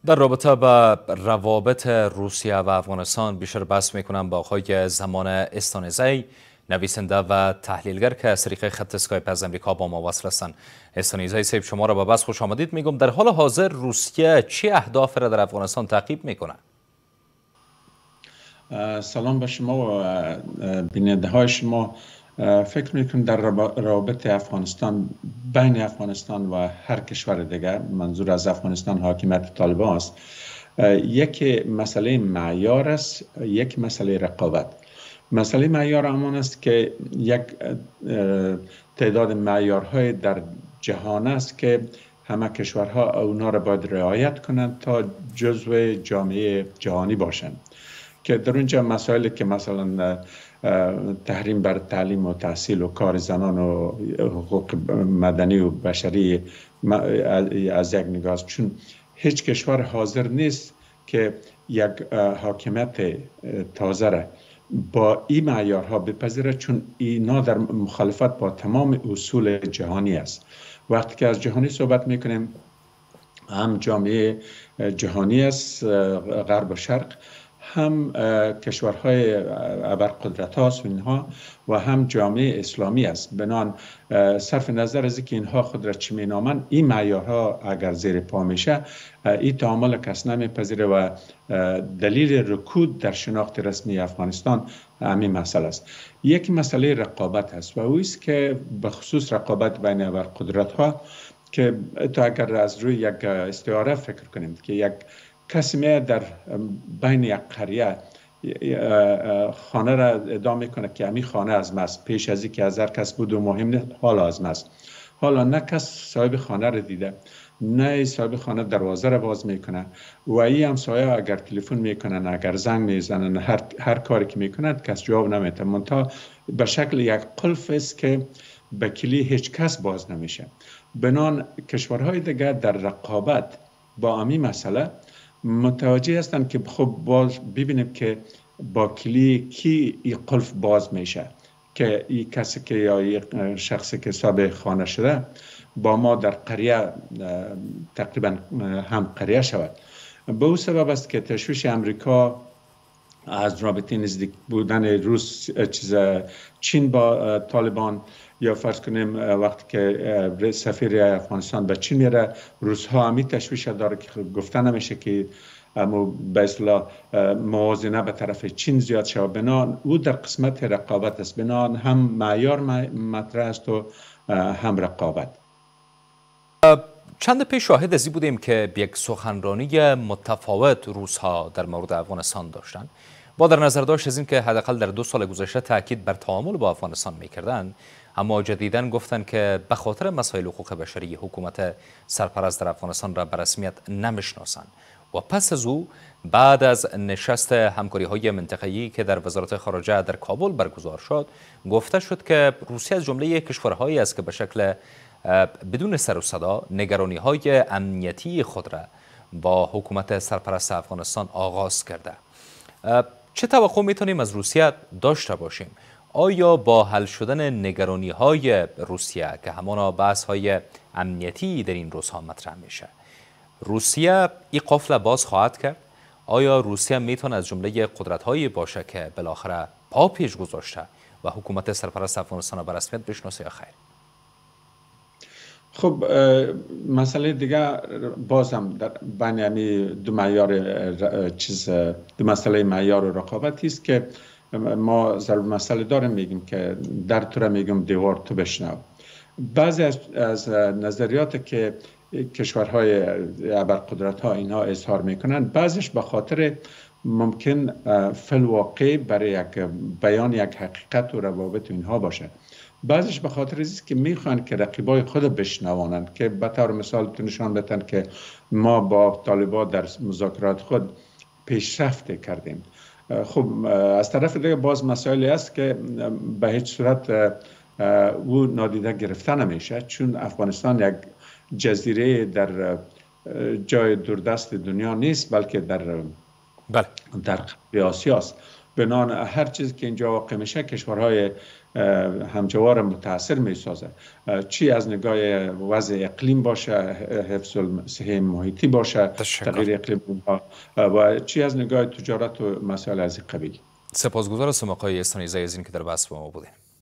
در رابطه با روابط روسیه و افغانستان بیشتر بحث میکنم با آقای زمان استانزی، نویسنده و تحلیلگر که از طریق خط اسکایپ از امریکا با ما وصل هستند. استانزی صاحب، شما را به بحث خوش آمدید میگم. در حال حاضر روسیه چه اهداف را در افغانستان تعقیب میکنه؟ سلام به شما و بیننده های شما. فکر میکنم در روابط افغانستان، بین افغانستان و هر کشور دیگر، منظور از افغانستان حاکمیت طالبان است، یک مسئله معیار است، یک مسئله رقابت. مسئله معیار همان است که یک تعداد معیارهای در جهان است که همه کشورها اونا را باید رعایت کنند تا جزو جامعه جهانی باشند، که در اونجا مسائلی که مثلا تحریم بر تعلیم و تحصیل و کار زنان و حقوق مدنی و بشری از یک نگاه است، چون هیچ کشور حاضر نیست که یک حاکمیت تازه را با این معیارها بپذیره، چون اینا در مخالفت با تمام اصول جهانی است. وقتی که از جهانی صحبت میکنیم، هم جامعه جهانی است، غرب و شرق، هم کشورهای ابرقدرت هاست و هم جامعه اسلامی است. بنان صرف نظر از اینکه اینها خود را چی مینامند، این معیارها اگر زیر پا میشه، این تعامل کس نمیپذیره و دلیل رکود در شناخت رسمی افغانستان همین مسئله است. یک مسئله رقابت است و او است که به خصوص رقابت بین ابرقدرت ها، که تو اگر از روی یک استعاره فکر کنیم که یک کسی می در بین یک قریه خانه را ادعا میکنه که همین خانه از ماست، پیش از اینکه از هر کس بود و مهم نیست، حالا از ماست. حالا نه کس صاحب خانه را دیده، نه صاحب خانه دروازه را باز میکنه و این همسایه اگر تلفن میکنن، اگر زنگ میزنن، هر کاری که میکنند کس جواب نمیده، منتها به شکل یک قلف است که به کلی هیچ کس باز نمیشه. بنان کشورهای دیگر در رقابت با همین مسئله متوجه هستند که خب باز ببینیم که با کلی کی این قلف باز میشه، که این کسی که یا این شخصی که صاحب خانه شده با ما در قریه تقریبا هم قریه شود. به او سبب است که تشویش امریکا از رابطه نزدیک بودن چین با طالبان، یا فرض کنیم وقتی که سفیر افغانستان به چین میره، روس‌ها همی تشویش داره که گفته نمیشه که به اصطلاح موازنه به طرف چین زیاد شود. بنان او در قسمت رقابت است، بنان هم معیار مطرح است و هم رقابت. چند پیش شاهد ازی بودیم که یک سخنرانی متفاوت روس‌ها در مورد افغانستان داشتند. با در نظر داشت از این که حداقل در 2 سال گذشته تاکید بر تعامل با افغانستان میکردند، اما جدیداً گفتند که به خاطر مسائل حقوق بشری حکومت سرپرست در افغانستان را به رسمیت نمیشناسند. و پس از او بعد از نشست همکاری‌های منطقه‌ای که در وزارت خارجه در کابل برگزار شد، گفته شد که روسیه از جمله کشورهایی است که به شکل بدون سر و صدا نگرانی‌های امنیتی خود را با حکومت سرپرست افغانستان آغاز کرده. چه توقع میتونیم از روسیه داشته باشیم؟ آیا با حل شدن نگرانی‌های روسیه که همانا بحث‌های امنیتی در این روزها مطرح میشه، روسیه این قفل باز خواهد کرد؟ آیا روسیه میتونه از جمله قدرت‌هایی باشه که بالاخره پا پیش گذاشته و حکومت سرپرست افغانستان به رسمیت بشناسه یا خیر؟ خب مسئله دیگه باز هم در بین دو مسئله معیار و رقابتی است که ما ضرور مسئله داریم میگیم که در تو میگم دیوار تو بشنو. بعضی از نظریات که کشورهای ابرقدرت ها اینها اظهار میکنن، بعضیش به خاطر ممکن فی‌الواقع برای یک بیان یک حقیقت و روابط اینها باشه، بعضیش به خاطر است که میخوان که رقیبای خود بشنوانند، که به طور مثال نشان بدن که ما با طالبان در مذاکرات خود پیشرفت کردیم. خب از طرف دیگه باز مسائلی است که به هیچ صورت او نادیده گرفته نمیشه، چون افغانستان یک جزیره در جای دوردست دنیا نیست، بلکه در غرب آسیا است. بنان هر چیزی که اینجا واقع میشه کشورهای همجوار متاثر میسازه، چی از نگاه وضع اقلیم باشه، حفظ صحه محیطی باشه، تغییر اقلیم و چی از نگاه تجارت و مسائل از این قبیل. سپاسگزار هستم آقای احسانی زی از این که در بحث با ما بودین.